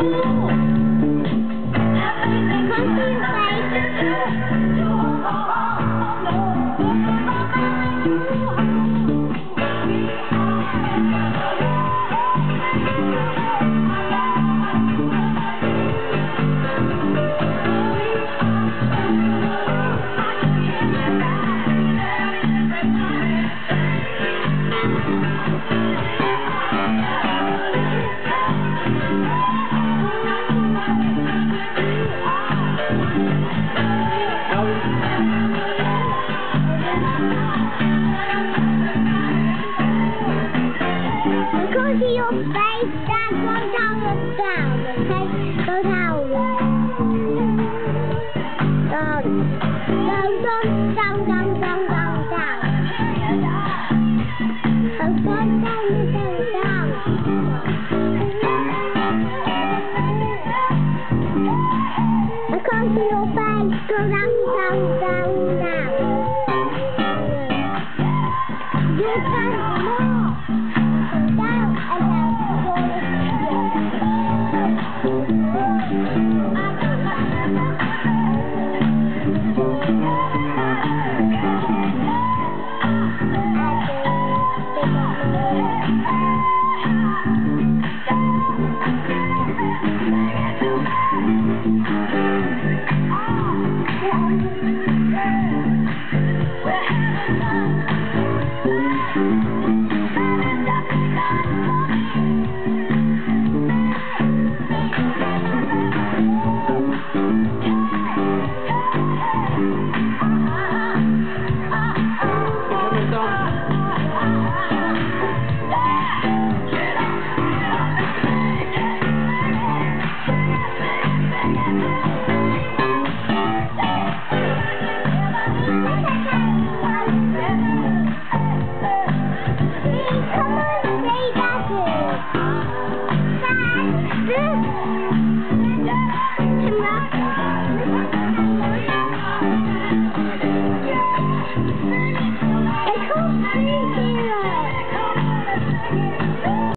Go to your face, Dad. Go down and down, okay? Go down. Down. Down, down, down, down, down, down. And go down, down, down. And go to your face, go down, down, down, down. You can more.